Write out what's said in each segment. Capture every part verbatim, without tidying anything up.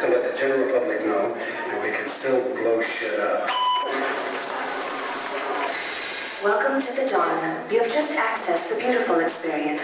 to let the general public know that we can still blow shit up. Welcome to the dawn. You have just accessed the beautiful experience.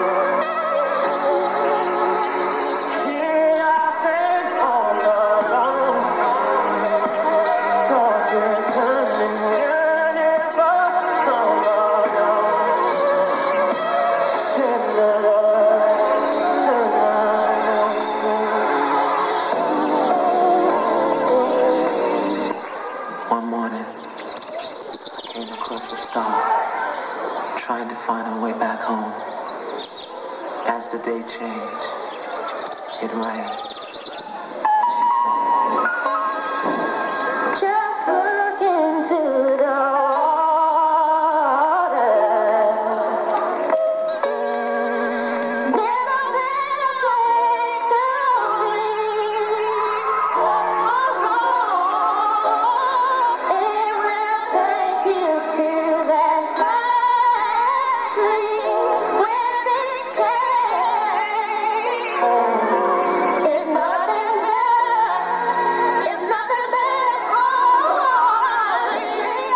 Yeah, I think all alone. find her way back home. As the day changed, it rained. Just look into the water. There's a better place to be. It will take you to that country where things change. It's nothing better. It's nothing better for me.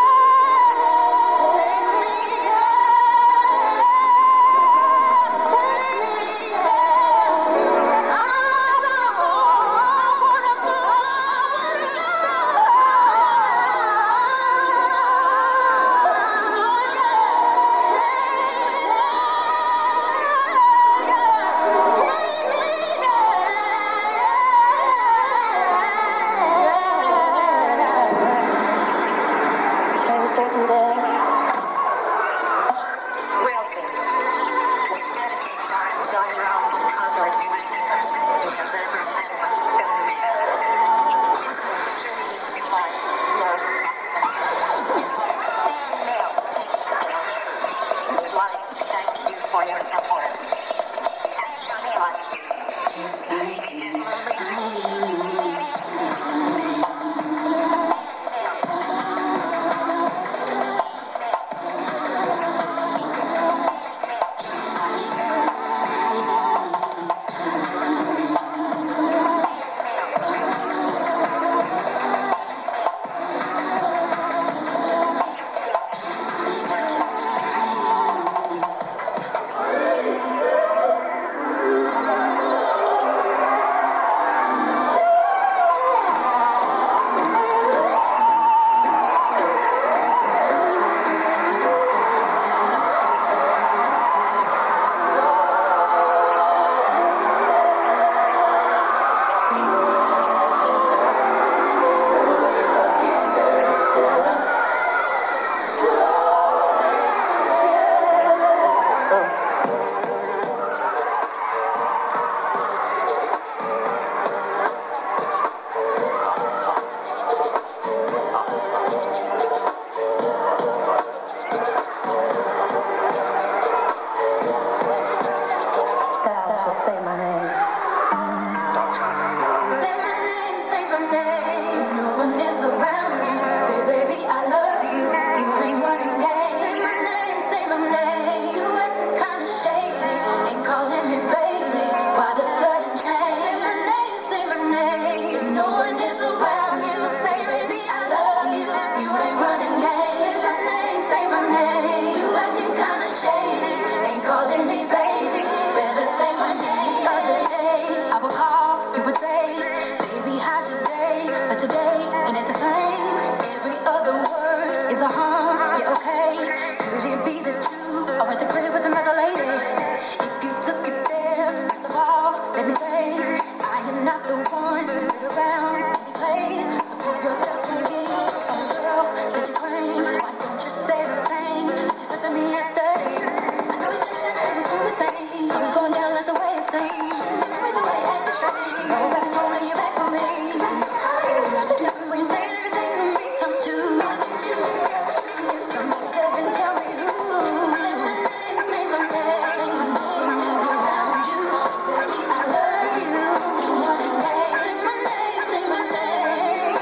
Welcome. We dedicate our entire album cover to any person who has ever sent us film. You like love Mail, we would like to thank you for your support. And just like you, just like you. Just say my name. Say my name, say my name. No one is around you. Say, baby, I love you. You ain't running game. Say my name, say my name. You acting kinda shady. Ain't calling me baby. Why the sudden change? Say my name, say my name. If no one is around you, say, baby, I love you. You ain't running game. Say my name, say my name. You acting kinda shady. Ain't calling me baby. Better say my name. Other day, I would call, you would say, baby, how's your day? But today, ain't it the same? Every other word is a huh, yeah, okay. Could it be the two, or at the crib with another lady? If you took it there, first of all, let me say, I am not the one to sit around and be played. So prove yourself to me, I'm the girl that you claim. Why don't you say the thing that you said to me yesterday? I know you said that it was the thing. I was going down like the way it seems. Never the way it had to strain. Nobody told me you're back for me. Nothing when you say everything to me comes true. I need you. Come on, tell me, tell me who. Say my name, say my name. Say my name, around you. Baby, I love you. You want it, say my name, say my name.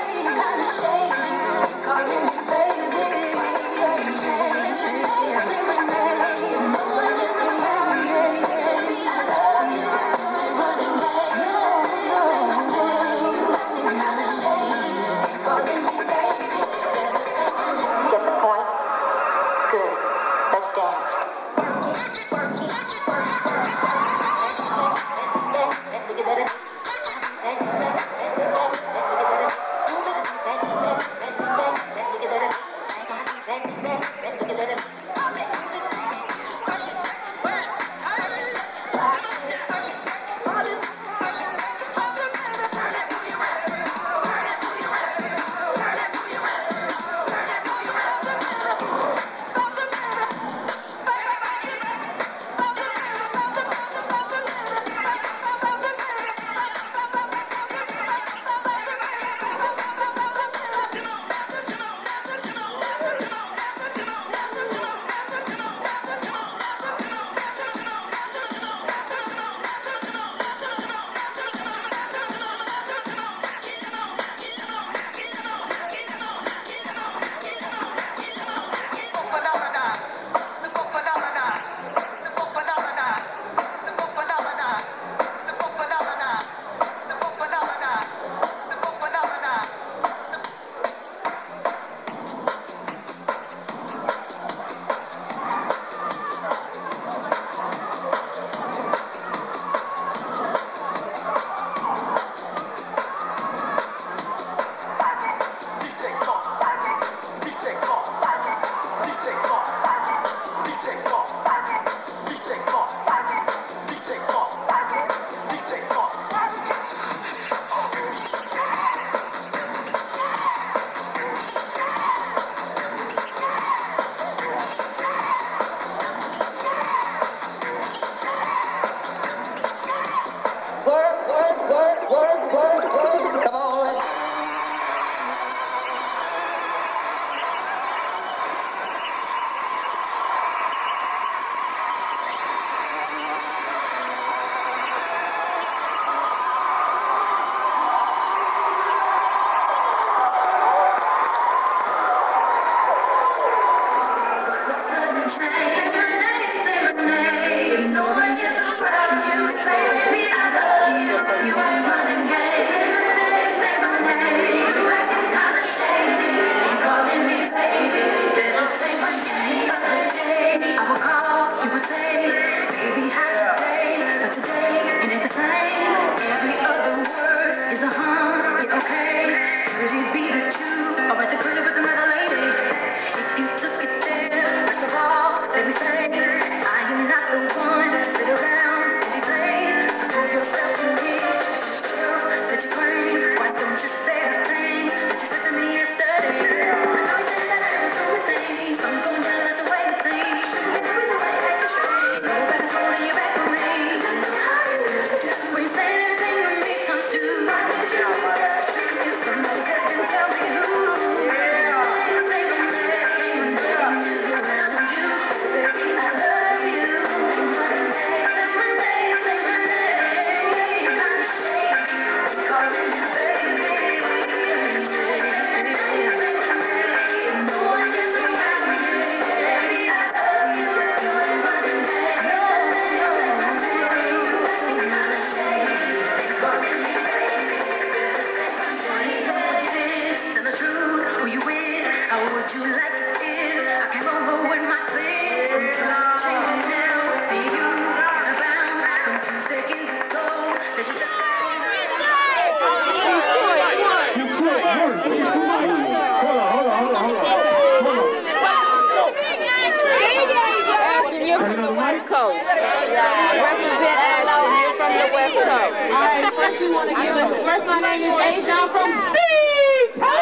You're from the West Coast. All right, first we want to give us, first my name is A-John from C-Town.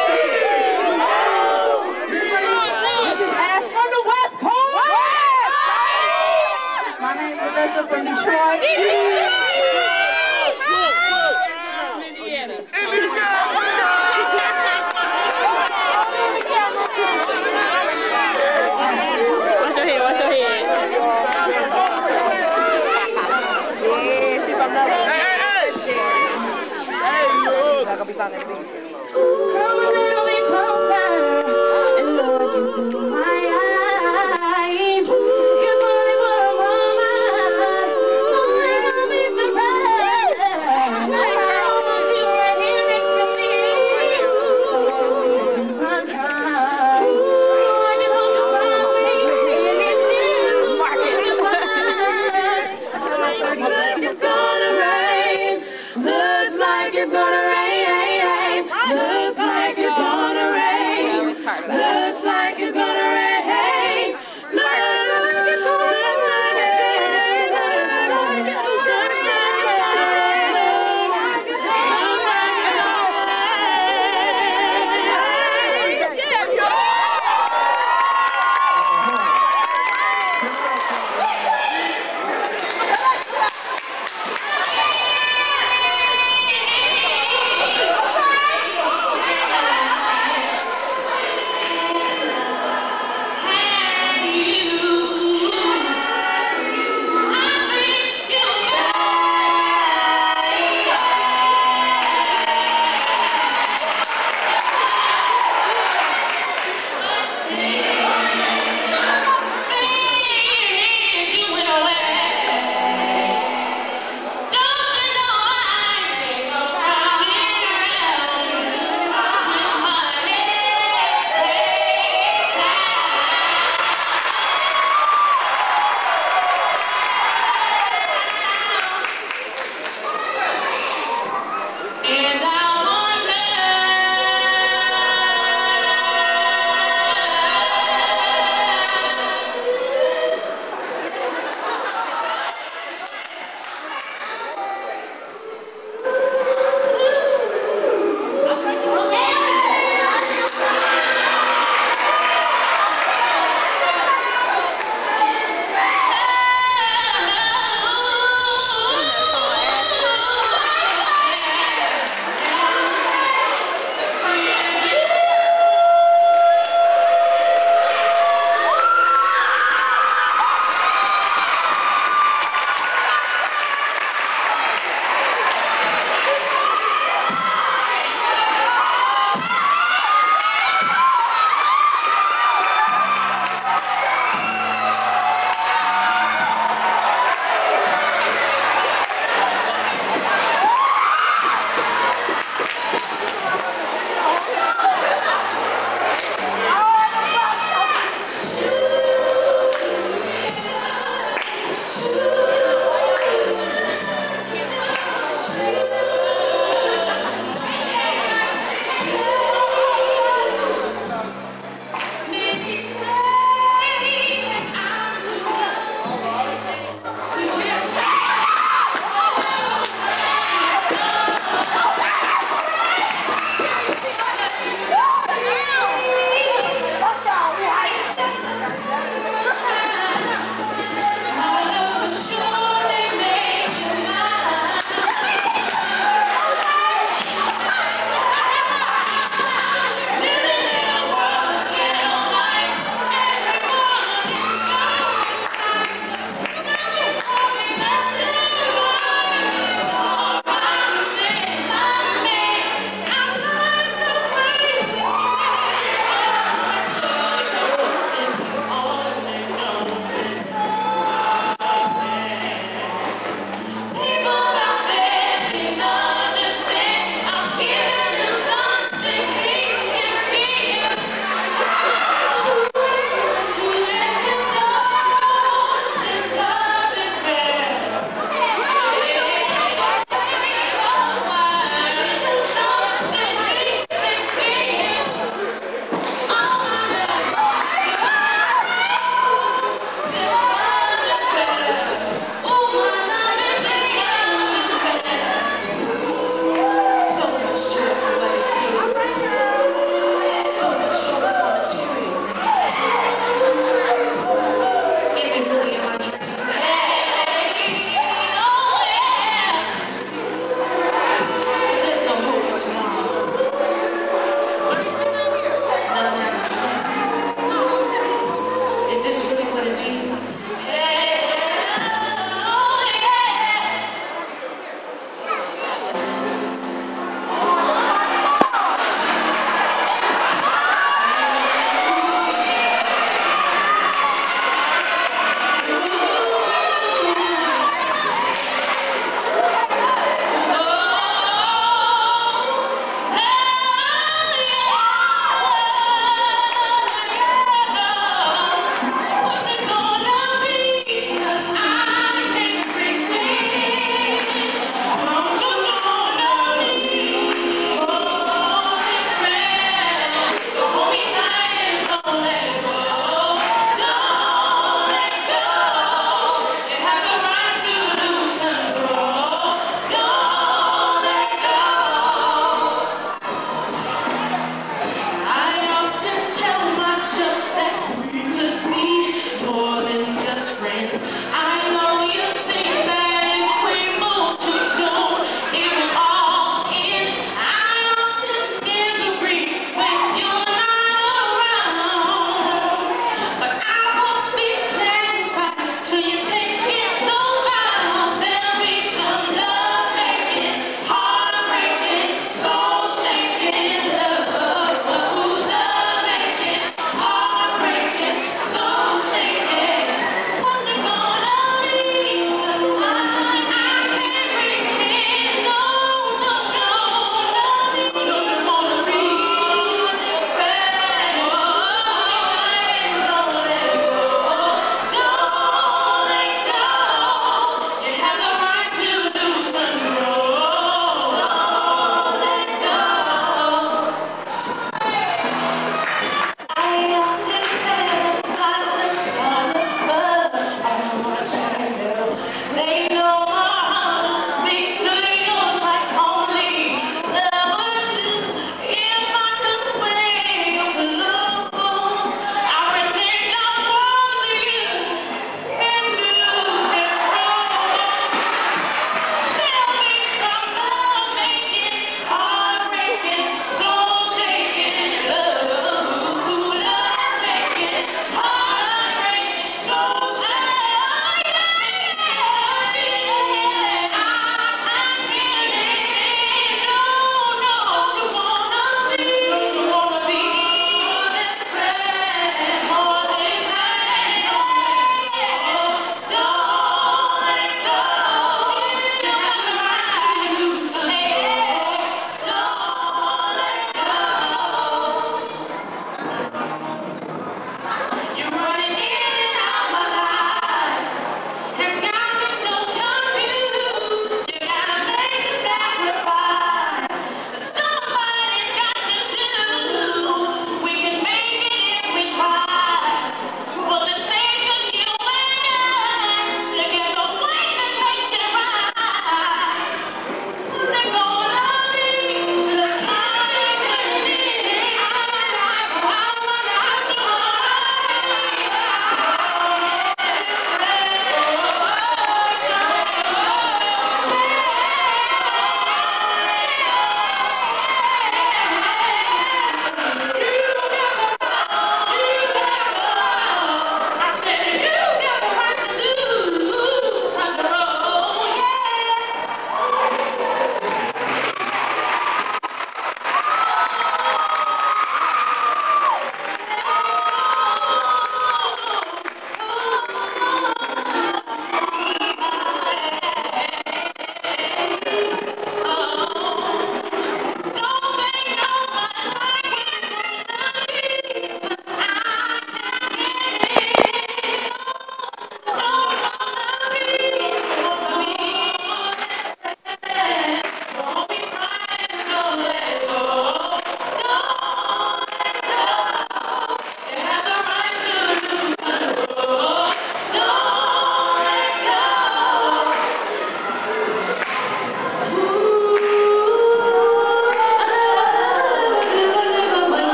This is Ash from the West Coast. My name is Alyssa from Detroit. Watch your head, watch your head. Yeah, she from the... Come a little bit closer and look into my eyes. Good morning, what a woman. Oh, you're gonna be surprised. I want you right here next to me. So we can sunshine. So I can hold you softly and it's you. Looks like it's gonna rain. Looks like it's gonna rain. Looks like it's gonna rain. Looks like it's gonna rain. Looks like it's gonna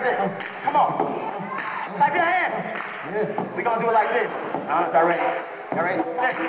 listen. Come on. Clap your hands. We're gonna do it like this. Uh, y'all ready? Y'all ready?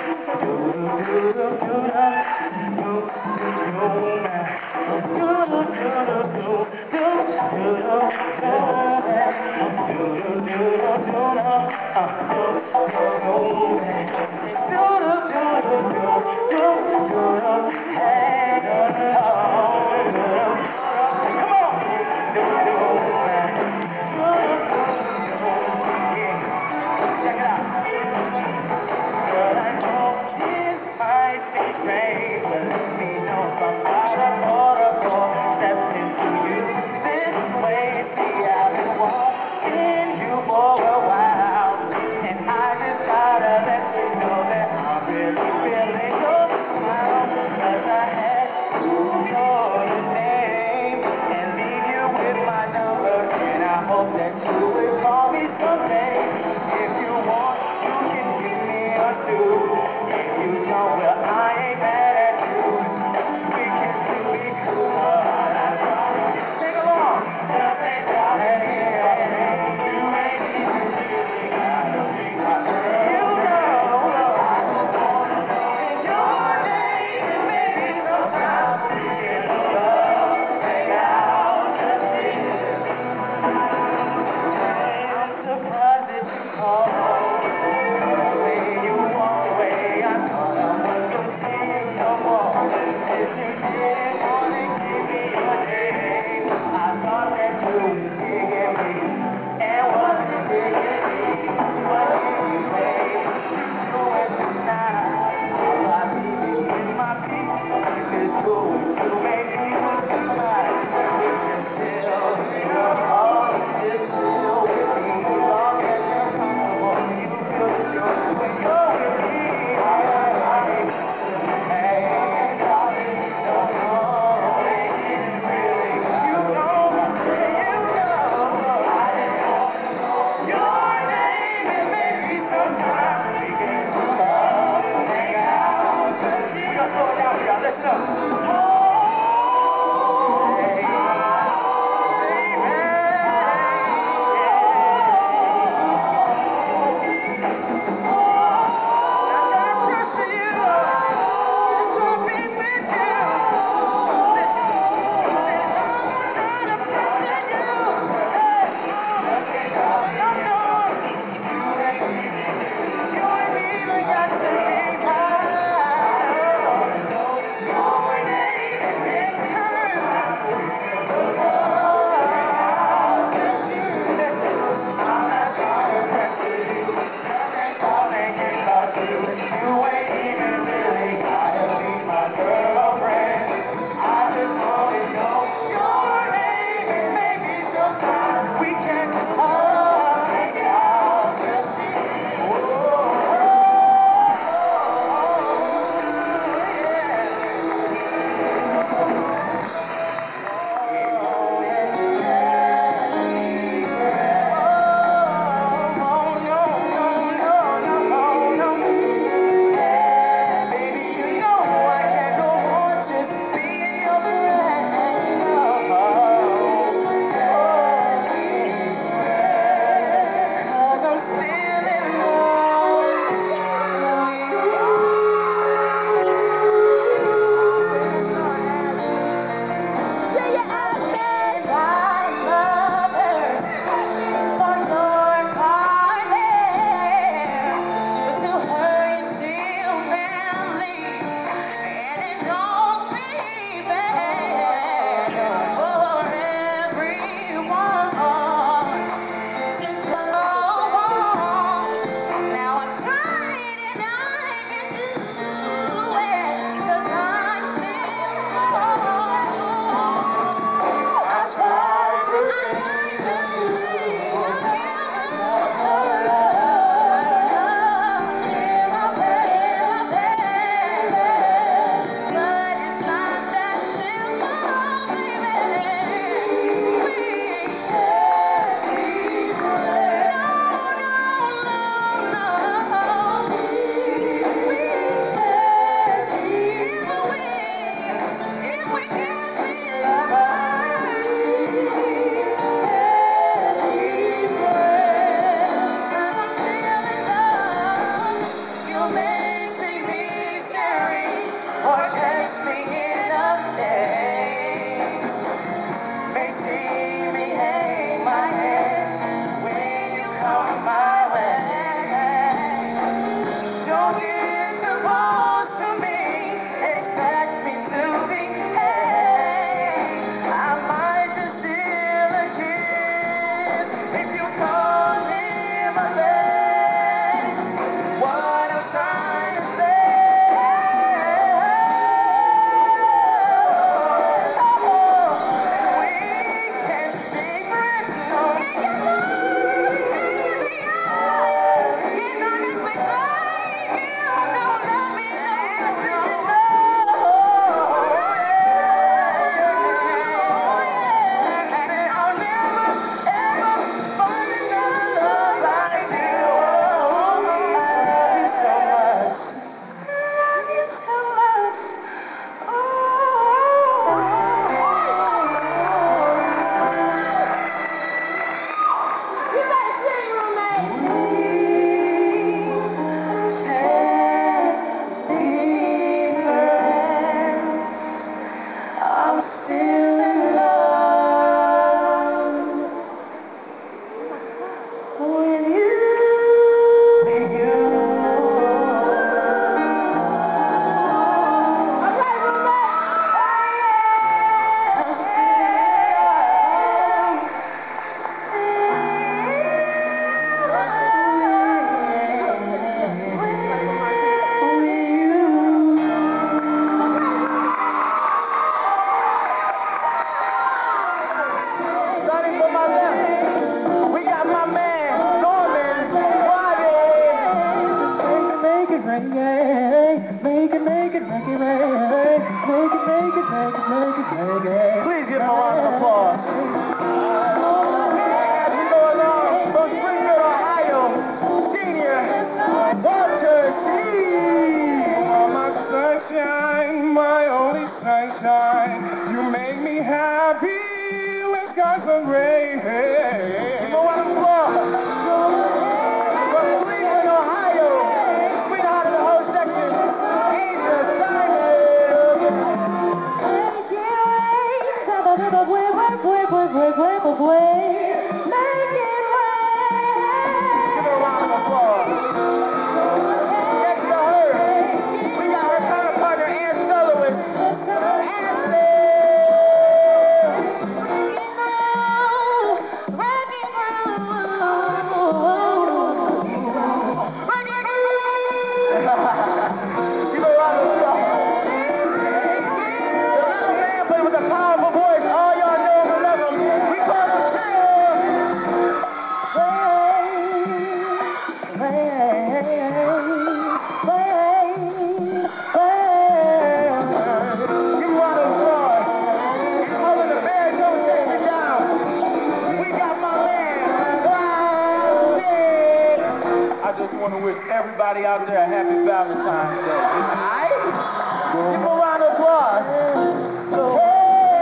Check it out. But I know this might seem strange, but let me know if I'm out of order for stepping into you this way. See, I've been watching you for a while, and I just gotta let you know that I'm really feeling your smile, cause I had to know your name and leave you with my number, and I hope that you will call me someday. If you want, you can give me a suit. If you don't, well, I ain't mad at you. We can still be cool. Sing along. Nothing's out of here. You ain't even really gotta be my girl. You know I don't wanna know your name, and maybe sometime we can love, hang out, just be. want to wish everybody out there a happy Valentine's Day. All right? Give them a round of applause. So, hey.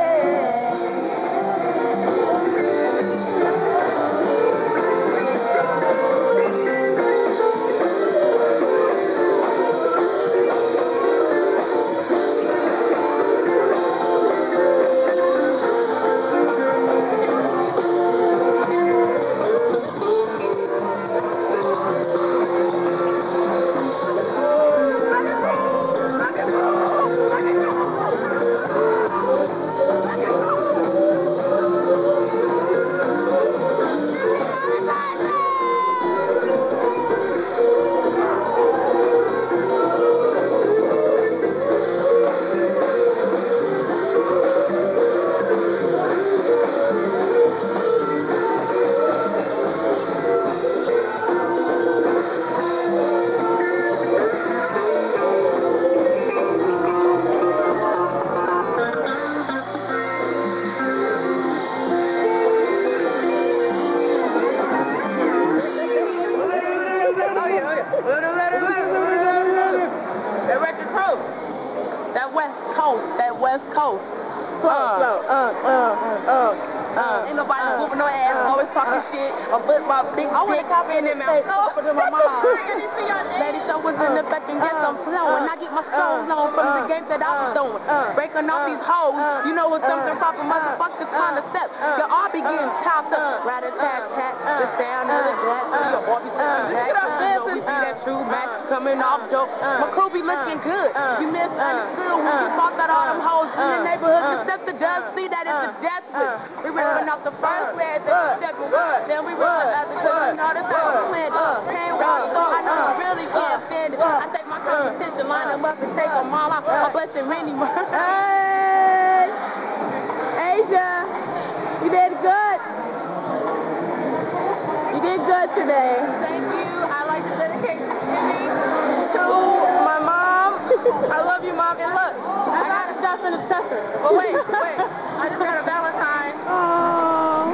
That West Coast, that West Coast. Uh, uh, uh, uh, uh, ain't nobody uh, whooping no ass, uh, always talking uh, shit, or put my big dick in their mouth. Oh, for my mom. Lady show was in effect and get some flow, and I get my strolls on from the game that I was doing. Breaking off these hoes, you know what something proper motherfuckers trying to step. Your all be getting chopped up, rat-a-tat-tat, the sound of the cat, so your all be sitting back. You know we be that true match coming off dope. My crew be looking good. You misunderstood when you thought that all them hoes in the neighborhood could step the dust, see that it's a death wish. We ripping off the first leg, then we stepping up, then we ripping the other, cause you know that's how we went up. Can't walk, so I know you really can't stand it. I take my competition, line them up and take them all out. I'm blessing many more. Hey! Asia! You did good. You did good today. Thank you. I like to dedicate this evening to my mom. I love you, Mom. And look, I got a stuff in the tester. But wait, wait. I just got a Valentine. Oh,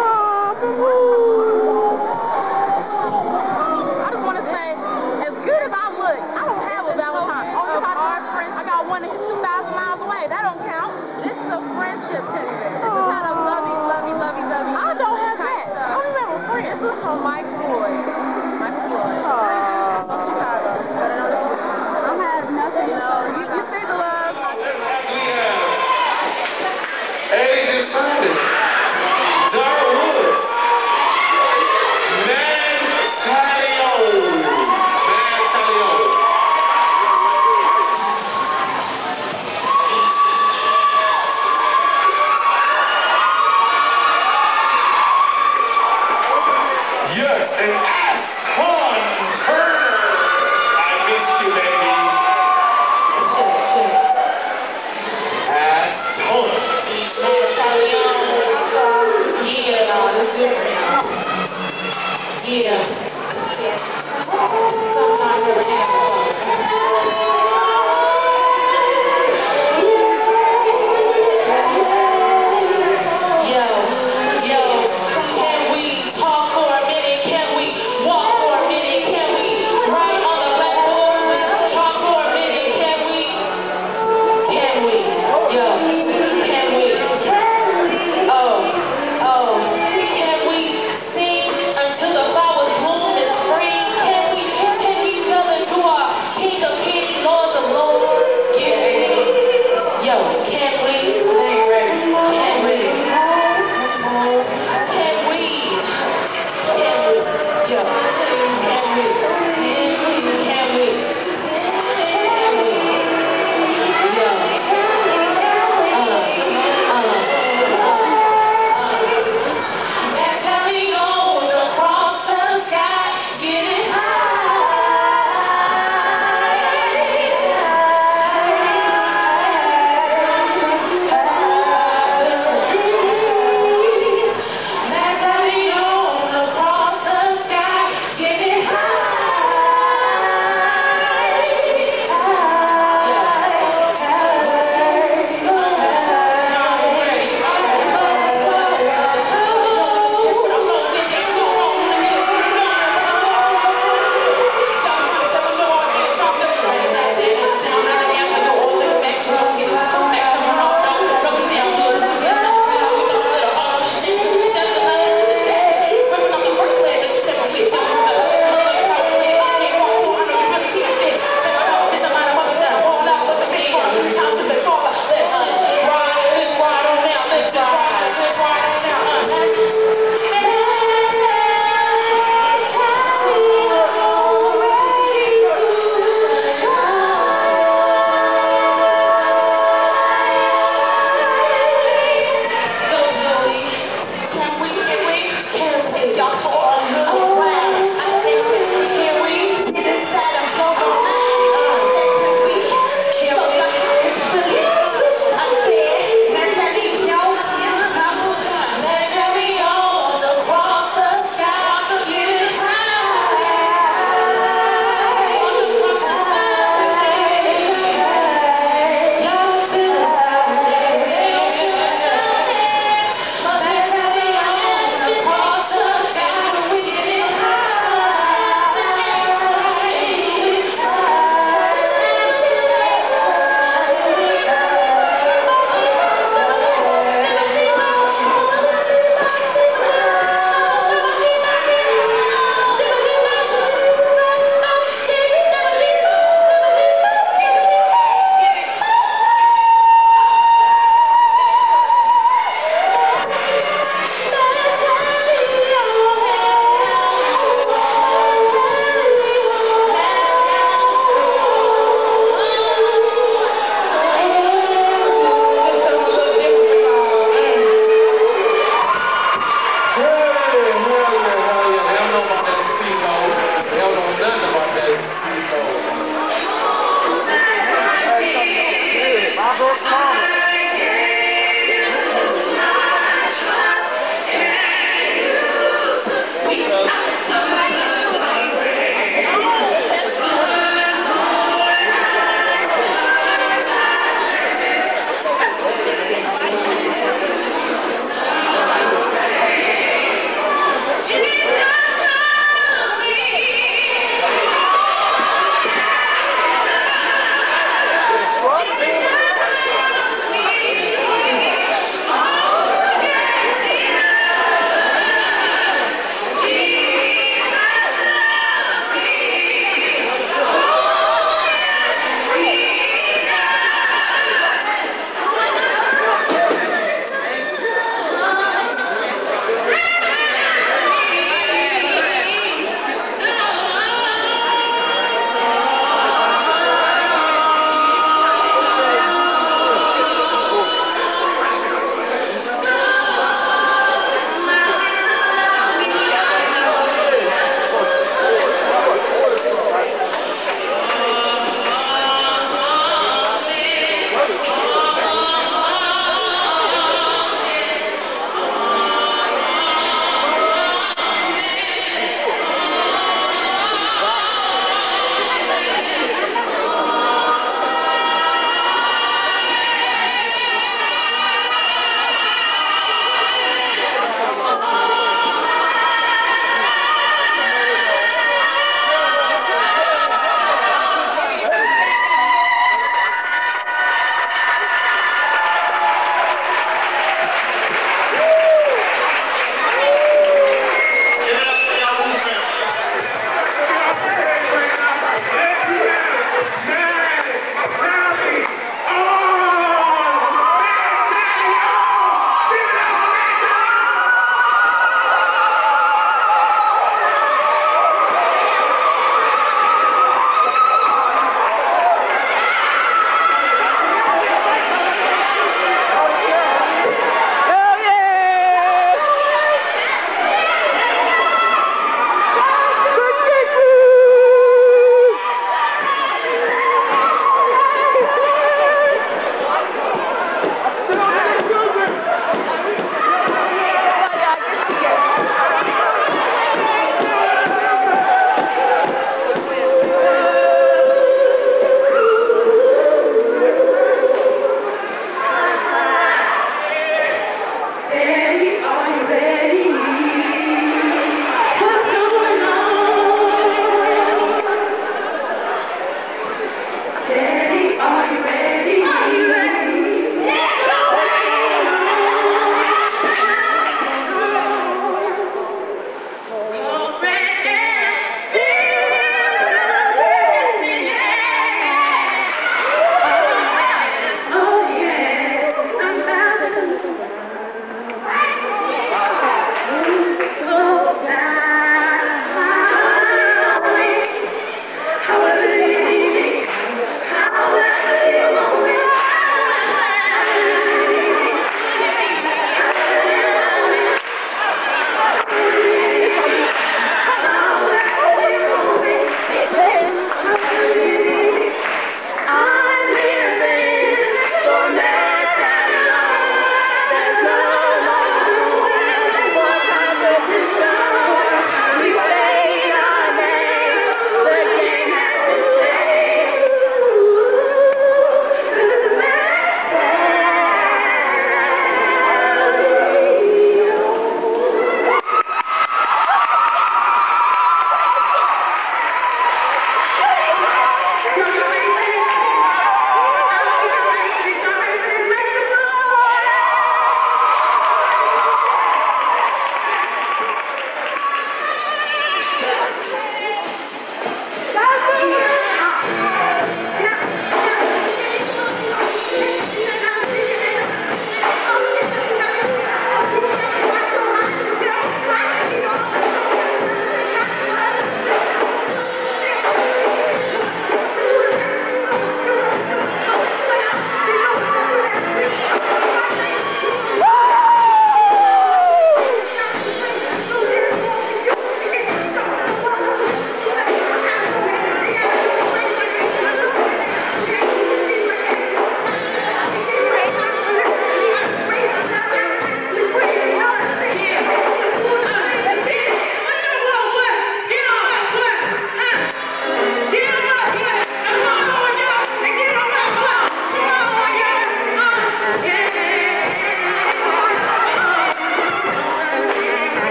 oh, I just want to say, as good as I look, I don't have a Valentine. Only my hard friends. I got one that's two thousand miles away. That don't count. This is a friendship teddy bear. This is kind of lovey, lovey, lovey, lovey. I don't have that. I don't even have a friend. This is from Mike Floyd. Mike Floyd. Aww. From Chicago. I'm having nothing. You know, you, you see the love. Asian Sunday, Dara Lewis, M A A D Talione, M A A D Talione. Yeah, and